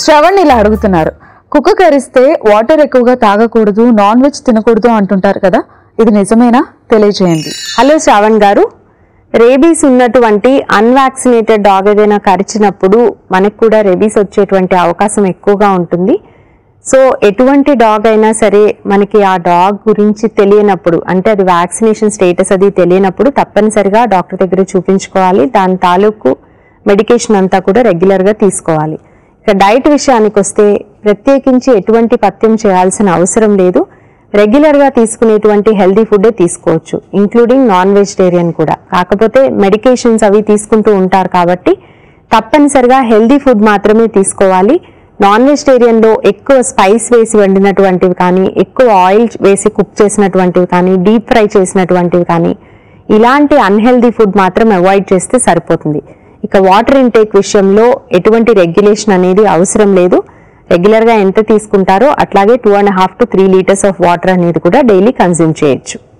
శ్రవణ్ ఇలా అడుగుతున్నారు, కుక్క కరిస్తే వాటర్ ఎక్కువగా తాగకూడదు, నాన్ వెజ్ తినకూడదు అంటుంటారు కదా, ఇది నిజమేనా? తెలియజేయండి. హలో శ్రవణ్ గారు, రేబీస్ ఉన్నటువంటి అన్వాక్సినేటెడ్ డాగ్ ఏదైనా కరిచినప్పుడు మనకు కూడా రేబీస్ వచ్చేటువంటి అవకాశం ఎక్కువగా ఉంటుంది. సో ఎటువంటి డాగ్ అయినా సరే మనకి ఆ డాగ్ గురించి తెలియనప్పుడు, అంటే అది వ్యాక్సినేషన్ స్టేటస్ అది తెలియనప్పుడు తప్పనిసరిగా డాక్టర్ దగ్గర చూపించుకోవాలి. దాని తాలూకు మెడికేషన్ అంతా కూడా రెగ్యులర్గా తీసుకోవాలి. ఇక డైట్ విషయానికి వస్తే ప్రత్యేకించి ఎటువంటి పథ్యం చేయాల్సిన అవసరం లేదు. రెగ్యులర్గా తీసుకునేటువంటి హెల్దీ ఫుడ్డే తీసుకోవచ్చు, ఇంక్లూడింగ్ నాన్ వెజిటేరియన్ కూడా. కాకపోతే మెడికేషన్స్ అవి తీసుకుంటూ ఉంటారు కాబట్టి తప్పనిసరిగా హెల్దీ ఫుడ్ మాత్రమే తీసుకోవాలి. నాన్ వెజిటేరియన్లో ఎక్కువ స్పైస్ వేసి వండినటువంటివి కానీ, ఎక్కువ ఆయిల్ వేసి కుక్ చేసినటువంటివి కానీ, డీప్ ఫ్రై చేసినటువంటివి కానీ, ఇలాంటి అన్హెల్దీ ఫుడ్ మాత్రం అవాయిడ్ చేస్తే సరిపోతుంది. ఇక వాటర్ ఇంటేక్ విషయంలో ఎటువంటి రెగ్యులేషన్ అనేది అవసరం లేదు. రెగ్యులర్గా ఎంత తీసుకుంటారో అట్లాగే 2.5 to 3 liters ఆఫ్ వాటర్ అనేది కూడా డైలీ కన్జ్యూమ్ చేయొచ్చు.